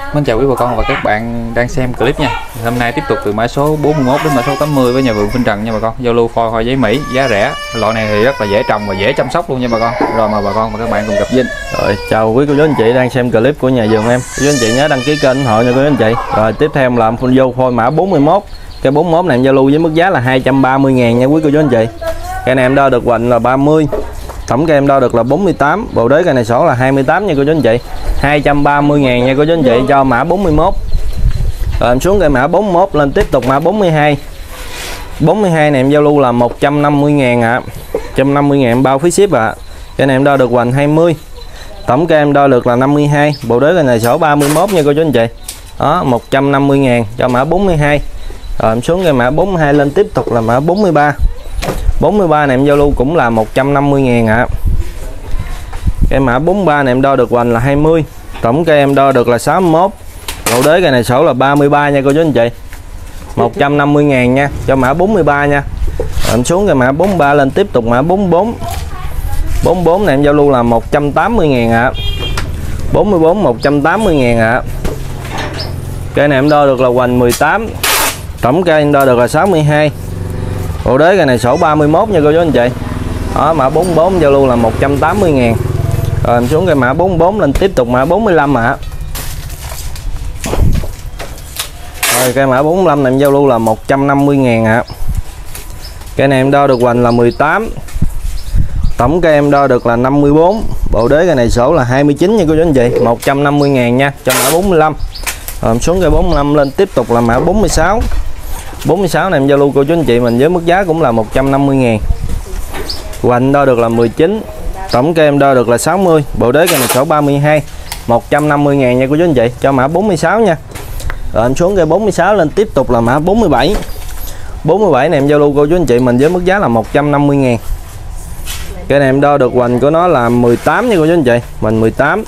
Mến chào quý bà con và các bạn đang xem clip nha. Hôm nay tiếp tục từ mã số 41 đến mã số 80 với nhà vườn Vinh Trần nha bà con. Giao lưu phôi hoa giấy Mỹ, giá rẻ. Loại này thì rất là dễ trồng và dễ chăm sóc luôn nha bà con. Rồi mời bà con và các bạn cùng gặp Vinh. Rồi chào quý cô chú anh chị đang xem clip của nhà vườn em. Cô chú anh chị nhớ đăng ký kênh ủng hộ nha cô chú anh chị. Rồi tiếp theo làm phun vô phôi mã 41. Cây 41 này em giao lưu với mức giá là 230.000 nha quý cô chú anh chị. Cây này em đo được hoành là 30. Tổng cây em đo được là 48. Bộ đế cây này sổ là 28 nha cô chú anh chị. 230.000 nha cô chú anh chị cho mã 41. Rồi em xuống cây mã 41 lên tiếp tục mã 42. 42 này em giao lưu là 150.000 ạ. 150.000 em bao phí ship ạ. Cây này em đo được hoành 20. Tổng cây em đo được là 52. Bộ đế cây này sổ 31 nha cô chú anh chị. Đó 150.000 cho mã 42. Rồi em xuống cây mã 42 lên tiếp tục là mã 43. 43 này em giao lưu cũng là 150.000 ạ. Cây mã 43 này em đo được hoành là 20. Tổng cây em đo được là 61. Bộ đế cây này sổ là 33 nha cô chú anh chị. 150.000 nha cho mã 43 nha. Rồi em xuống cây mã 43 lên tiếp tục mã 44. 44 này em giao lưu là 180.000 ạ. 44 180.000 ạ. Cây này em đo được là hoành 18. Tổng cây em đo được là 62. Bộ đế cây này sổ 31 nha cô chú anh chị. Đó mã 44 giao lưu là 180.000. Rồi em xuống cây mã 44 lên tiếp tục mã 45 ạ. Rồi cây mã 45 này em giao lưu là 150.000 ạ. Cây này em đo được hoành là 18. Tổng cây em đo được là 54. Bộ đế cây này sổ là 29 nha cô chú anh chị. 150.000 nha cho mã 45. Rồi em xuống cây 45 lên tiếp tục là mã 46. 46 này em giao lưu cô chú anh chị mình với mức giá cũng là 150.000. Hoành đo được là 19. Tổng cây em đo được là 60. Bộ đế cây này sổ 32. 150.000 nha cô chú anh chị cho mã 46 nha. Rồi em xuống cây 46 lên tiếp tục là mã 47. 47 này em giao lưu cô chú anh chị mình với mức giá là 150.000. Cây này em đo được hoành của nó là 18 nha cô chú anh chị. Hoành 18.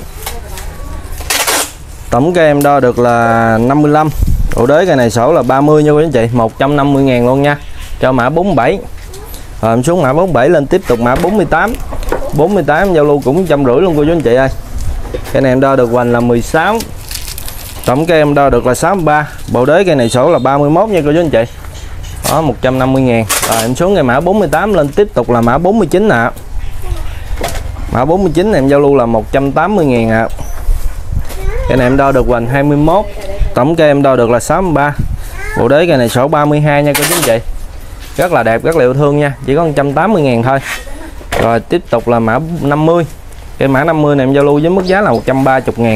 Tổng cây em đo được là 55. Bộ đế cây này sổ là 30 nha cô chú anh chị. 150.000 luôn nha cho mã 47. Rồi em xuống mã 47 lên tiếp tục mã 48. 48 em giao lưu cũng 150 luôn cô chú anh chị ơi. Cây này em đo được hoành là 16. Tổng cây em đo được là 63. Bộ đế cây này sổ là 31 nha cô chú anh chị. Đó 150.000. Rồi em xuống cây mã 48 lên tiếp tục là mã 49 ạ. Mã 49 này em giao lưu là 180.000 ạ. Cây này em đo được hoành 21. Tổng cây em đo được là 63. Bộ đế cây này sổ 32 nha cô chú anh chị. Rất là đẹp, rất là yêu thương nha. Chỉ có 180.000 thôi. Rồi tiếp tục là mã 50. Cây mã 50 này em giao lưu với mức giá là 130.000.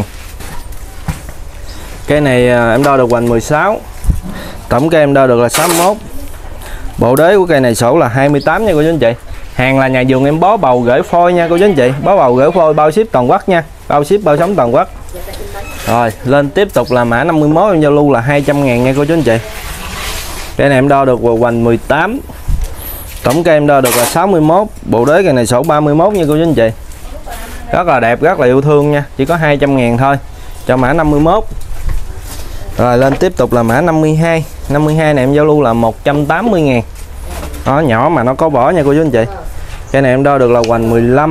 Cây này em đo được hoành 16. Tổng cây em đo được là 61. Bộ đế của cây này sổ là 28 nha cô chú anh chị. Hàng là nhà vườn em bó bầu gửi phôi nha cô chú anh chị. Bó bầu gửi phôi bao ship toàn quốc nha. Bao ship bao sống toàn quốc. Rồi lên tiếp tục là mã 51 em giao lưu là 200.000 nha cô chú anh chị. Cây này em đo được hoành 18. Tổng cây em đo được là 61. Bộ đế cây này sổ 31 nha cô chú anh chị. Rất là đẹp, rất là yêu thương nha. Chỉ có 200.000 thôi cho mã 51. Rồi lên tiếp tục là mã 52. 52 này em giao lưu là 180.000. Nó nhỏ mà nó có vỏ nha cô chú anh chị. Cây này em đo được là hoành 15.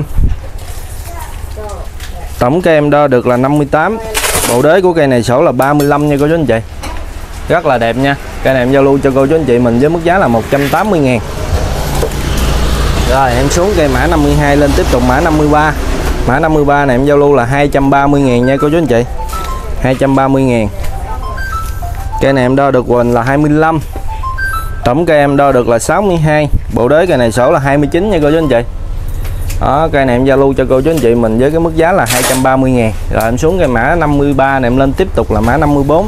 Tổng cây em đo được là 58. Bộ đế của cây này sổ là 35 nha cô chú anh chị. Rất là đẹp nha. Cây này em giao lưu cho cô chú anh chị mình với mức giá là 180.000. Rồi em xuống cây mã 52 lên tiếp tục mã 53. Mã 53 này em giao lưu là 230.000 nha cô chú anh chị. 230.000. Cây này em đo được hoành là 25. Tổng cây em đo được là 62. Bộ đế cây này sổ là 29 nha cô chú anh chị. Đó, cây này em giao lưu cho cô chú anh chị mình với cái mức giá là 230.000. Rồi em xuống cây mã 53 này em lên tiếp tục là mã 54.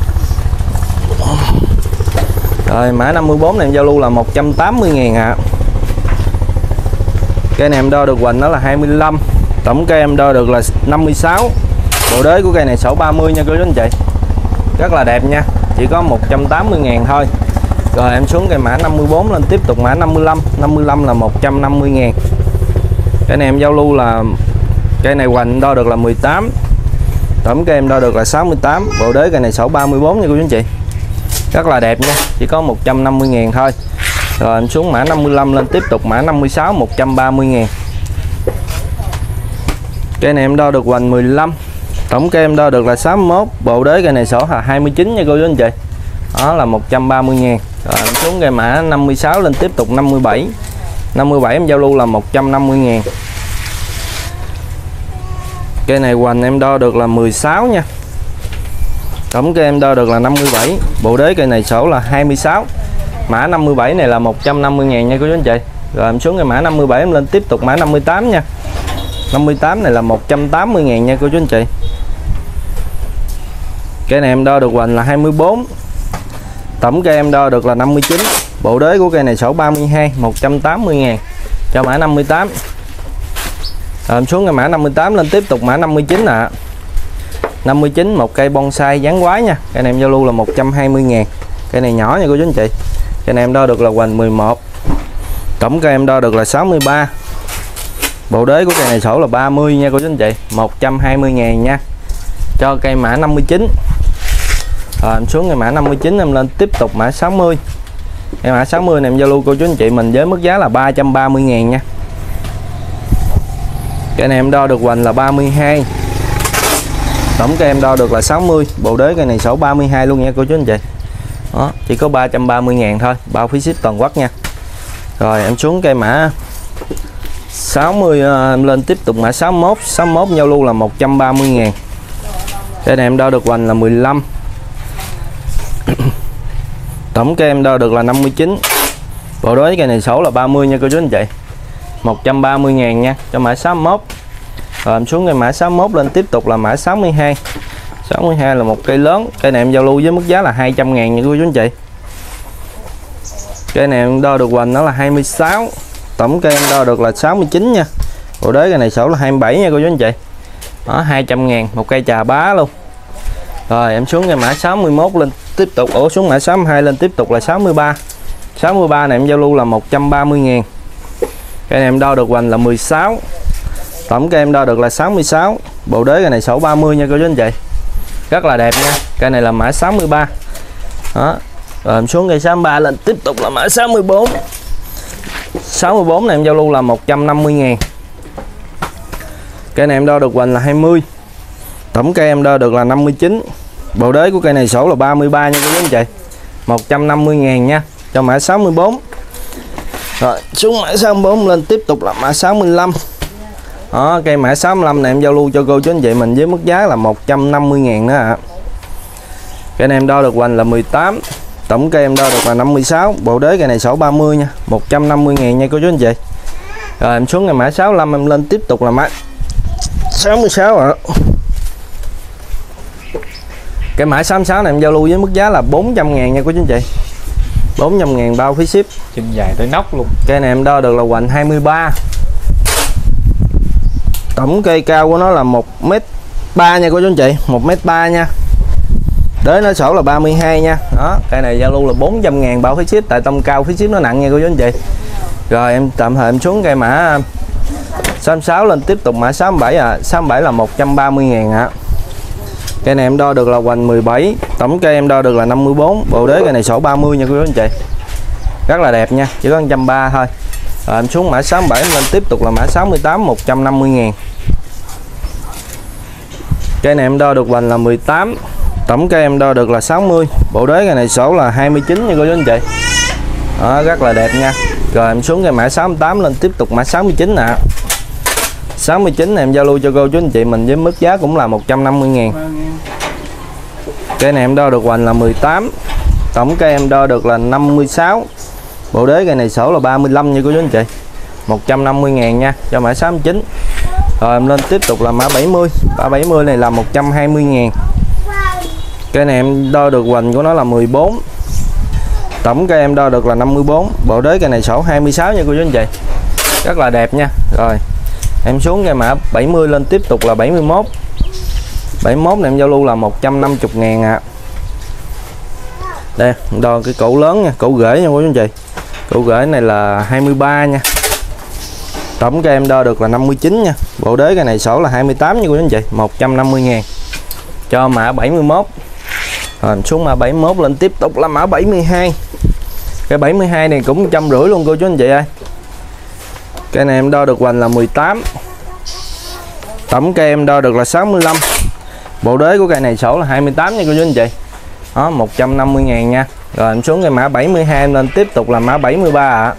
Rồi mã 54 này em giao lưu là 180.000 ạ. Cây này em đo được hoành nó là 25. Tổng cây em đo được là 56. Bộ đế của cây này sổ 30 nha cô chú anh chị. Rất là đẹp nha. Chỉ có 180.000 thôi. Rồi em xuống cây mã 54 lên tiếp tục mã 55. 55 là 150.000. Cây này em giao lưu là cây này hoành đo được là 18. Tổng cây em đo được là 68. Bộ đế cây này sổ 34 nha cô chú anh chị. Rất là đẹp nha. Chỉ có 150.000 thôi. Rồi em xuống mã 55 lên tiếp tục mã 56 130.000. Cây này em đo được hoành 15. Tổng cây em đo được là 61, bộ đế cây này sổ là 29 nha cô chú anh chị. Đó là 130.000. Rồi em xuống cây mã 56 lên tiếp tục 57. 57 em giao lưu là 150.000. Cây này hoành em đo được là 16 nha. Tổng cây em đo được là 57, bộ đế cây này sổ là 26. Mã 57 này là 150.000 nha cô chú anh chị. Rồi em xuống cây mã 57 em lên tiếp tục mã 58 nha. 58 này là 180.000 nha cô chú anh chị. Cây này em đo được hoành là 24. Tổng cây em đo được là 59. Bộ đế của cây này sổ 32, 180.000 cho mã 58. Rồi em xuống cây mã 58 lên tiếp tục mã 59 ạ. 59 một cây bonsai dáng quái nha. Cây này em giao lưu là 120.000. Cây này nhỏ nha cô chú anh chị. Cây này em đo được là hoành 11. Tổng cây em đo được là 63. Bộ đế của cây này sổ là 30 nha cô chú anh chị. 120.000 nha. Cho cây mã 59. Rồi em xuống cây mã 59 em lên tiếp tục mã 60. Cây mã 60 này em giao lưu cô chú anh chị mình với mức giá là 330.000 nha. Cây này em đo được hoành là 32. Tổng cây em đo được là 60. Bộ đế cây này sổ 32 luôn nha cô chú anh chị. Đó, chỉ có 330.000 thôi, bao phí ship toàn quốc nha. Rồi em xuống cây mã 60 em lên tiếp tục mã 61. 61 giao lưu là 130.000. Cây này em đo được hoành là 15. Tổng cây em đo được là 59. Bộ đế cây này sổ là 30 nha cô chú anh chị. 130.000 nha cho mã 61. Rồi em xuống cây mã 61 lên tiếp tục là mã 62. 62 là một cây lớn. Cây này em giao lưu với mức giá là 200.000 nha cô chú anh chị. Cây này em đo được hoành nó là 26. Tổng cây em đo được là 69 nha. Bộ đế cây này sổ là 27 nha cô chú anh chị. Đó 200.000 một cây trà bá luôn. Rồi em xuống cây mã 61 lên tiếp tục xuống mã 62 lên tiếp tục là 63. 63 này em giao lưu là 130.000. Cây này em đo được hoành là 16. Tổng cây em đo được là 66. Bộ đế cây này sổ 30 nha cô chú anh chị. Rất là đẹp nha. Cây này là mã 63. Đó. Rồi em xuống cây 63 lên tiếp tục là mã 64. 64 này em giao lưu là 150.000. Cây này em đo được hoành là 20. Tổng cây em đo được là 59. Bộ đế của cây này sổ là 33 nha cô chú anh chị. 150.000 nha cho mã 64. Rồi xuống mã 64 lên tiếp tục là mã 65. Đó, cây mã 65 này em giao lưu cho cô chú anh chị mình với mức giá là 150.000 nữa ạ. Cây này em đo được hoành là 18. Tổng cây em đo được là 56. Bộ đế cây này sổ 30 nha. 150.000 nha cô chú anh chị. Rồi em xuống cây mã 65 em lên tiếp tục là mã 66 ạ. Cái mã 66 này em giao lưu với mức giá là 400.000 nha cô chú anh chị. 400.000 bao phí ship. Chân dài tới nóc luôn. Cây này em đo được là hoành 23. Tổng cây cao của nó là 1m3 nha cô chú anh chị. 1m3 nha. Đế nó sổ là 32 nha. Đó, cây này giao lưu là 400.000 bao phí ship. Tại tông cao phí ship nó nặng nha cô chú anh chị. Rồi em tạm thời em xuống cây mã 66 lên tiếp tục mã 67 ạ. 67 là 130.000 ạ. Cây này em đo được là hoành 17. Tổng cây em đo được là 54. Bộ đế cây này sổ 30 nha cô chú anh chị. Rất là đẹp nha. Chỉ có 130 thôi. Rồi em xuống mã 67 em lên tiếp tục là mã 68 150.000. Cây này em đo được hoành là 18. Tổng cây em đo được là 60. Bộ đế cây này sổ là 29 nha cô chú anh chị. Đó, rất là đẹp nha. Rồi em xuống cây mã 68 lên tiếp tục mã 69 ạ. 69 này em giao lưu cho cô chú anh chị mình với mức giá cũng là 150.000. Cây này em đo được hoành là 18. Tổng cây em đo được là 56. Bộ đế cây này sổ là 35 nha cô chú anh chị. 150.000 nha cho mã 69. Rồi em lên tiếp tục là mã 70. Mã 70 này là 120.000. Cây này em đo được hoành của nó là 14. Tổng cây em đo được là 54. Bộ đế cây này sổ 26 nha cô chú anh chị. Rất là đẹp nha. Rồi em xuống cây mã 70 lên tiếp tục là 71. 71 này em giao lưu là 150.000 ạ. Đây đo cái cổ lớn nha, cổ rễ nha cô chú anh chị. Cổ rễ này là 23 nha. Tổng cây em đo được là 59 nha. Bộ đế cây này sổ là 28 nha cô chú anh chị. 150.000 cho mã 71. Rồi xuống mã 71 lên tiếp tục là mã 72. Cái 72 này cũng 150 luôn cô chú anh chị ơi. Cây này em đo được hoành là 18. Tổng cây em đo được là 65. Bộ đế của cây này sổ là 28 nha cô chú anh chị. Đó, 150.000 nha. Rồi em xuống cây mã 72 em lên tiếp tục là mã 73 ạ.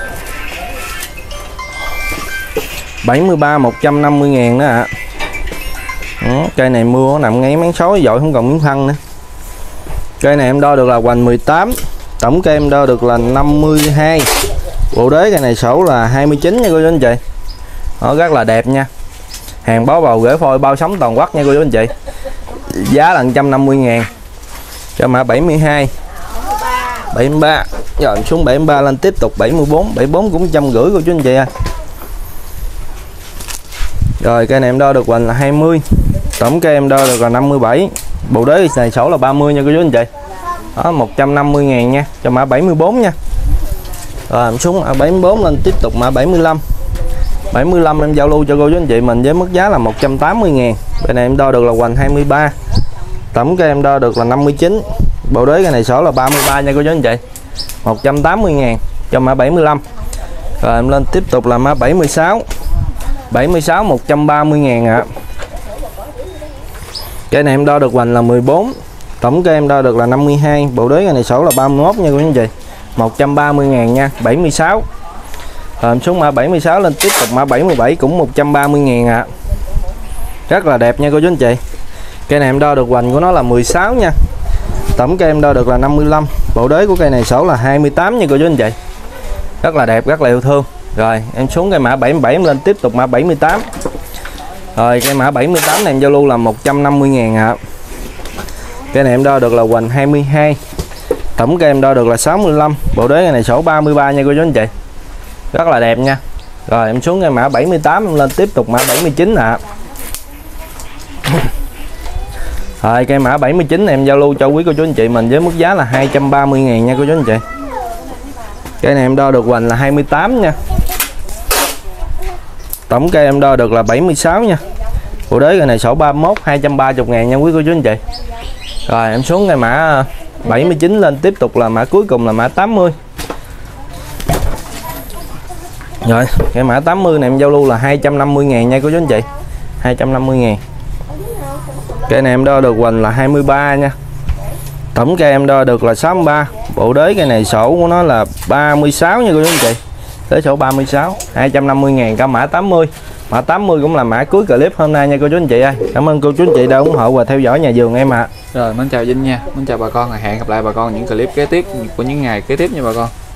73 150.000 đó ạ. Cây này mưa nằm ngay máng sói dội không còn miếng thân nữa. Cây này em đo được là hoành 18, tổng cây em đo được là 52. Bộ đế cây này sổ là 29 nha cô chú anh chị. Nó rất là đẹp nha. Hàng bó bầu rễ phôi bao sống toàn quốc nha cô chú anh chị. Giá là 150.000 cho mã 72. 73. Rồi xuống 73 lên tiếp tục 74, 74 cũng 150 cô chú anh chị ơi. Rồi cây này em đo được hoành là 20, tổng cây em đo được là 57. Bộ đế này sổ là 30 nha cô chú anh chị. Đó, 150.000 nha cho mã 74 nha. Rồi em xuống mã 74 lên tiếp tục mã 75. 75 em giao lưu cho cô chú anh chị mình với mức giá là 180.000. Bên này em đo được là hoành 23, tổng cây em đo được là 59. Bộ đế cái này sổ là 33 nha cô chú anh chị. 180.000 cho mã 75. Rồi em lên tiếp tục là mã 76. 76 130.000 ạ. Cái này em đo được hoành là 14, tổng cây em đo được là 52. Bộ đế cái này sổ là 31 nha cô chú anh chị. 130.000 nha. 76. Rồi em xuống mã 76 lên tiếp tục mã 77 cũng 130.000 ạ. Rất là đẹp nha cô chú anh chị. Cây này em đo được hoành của nó là 16 nha. Tổng cây em đo được là 55. Bộ đế của cây này sổ là 28 nha cô chú anh chị. Rất là đẹp, rất là yêu thương. Rồi em xuống cây mã 77 em lên tiếp tục mã 78. Rồi cây mã 78 này em giao lưu là 150.000 ạ. Cây này em đo được là hoành 22. Tổng cây em đo được là 65. Bộ đế này sổ 33 nha cô chú anh chị. Rất là đẹp nha. Rồi em xuống cây mã 78 em lên tiếp tục mã 79 ạ. Rồi cây mã 79 này em giao lưu cho quý cô chú anh chị mình với mức giá là 230.000 nha cô chú anh chị. Cây này em đo được hoành là 28 nha. Tổng cây em đo được là 76 nha. Bộ đế cây này sổ 31, 230.000 nha quý cô chú anh chị. Rồi em xuống cây mã 79 lên tiếp tục là mã cuối cùng là mã 80. Rồi cái mã 80 này em giao lưu là 250.000 nha cô chú anh chị. 250.000. Cây này em đo được hoành là 23 nha. Tổng cây em đo được là 63. Bộ đế cây này sổ của nó là 36 nha cô chú anh chị. Tới sổ 36. 250.000 cả mã 80. Mã 80 cũng là mã cuối clip hôm nay nha cô chú anh chị ơi. Cảm ơn cô chú anh chị đã ủng hộ và theo dõi nhà vườn em ạ. Rồi mến chào Vinh nha. Mến chào bà con, hẹn gặp lại bà con những clip kế tiếp của những ngày kế tiếp nha bà con.